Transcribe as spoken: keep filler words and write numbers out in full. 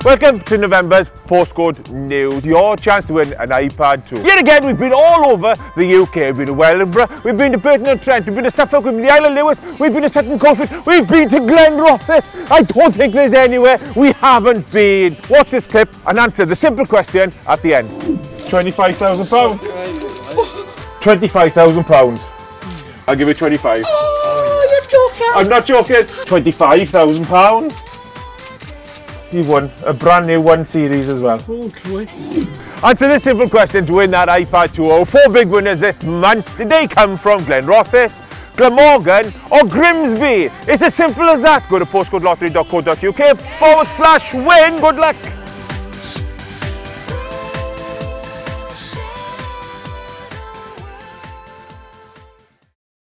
Welcome to November's Postcode News, your chance to win an iPad too. Yet again, we've been all over the U K. We've been to Wellingborough, we've been to Burton-on-Trent, we've been to Suffolk, we've been to the Isle of Lewis, we've been to Sutton Coldfield, we've been to Glenrothes. I don't think there's anywhere we haven't been. Watch this clip and answer the simple question at the end. twenty-five thousand pounds. twenty-five thousand pounds. I'll give you twenty-five. Oh, you're joking. I'm not joking. twenty-five thousand pounds. You've won a brand new one series as well. Okay. Answer this simple question to win that iPad two. Oh, four big winners this month. Did they come from Glenrothes, Glamorgan or Grimsby? It's as simple as that. Go to postcode lottery dot co dot U K forward slash win. Good luck.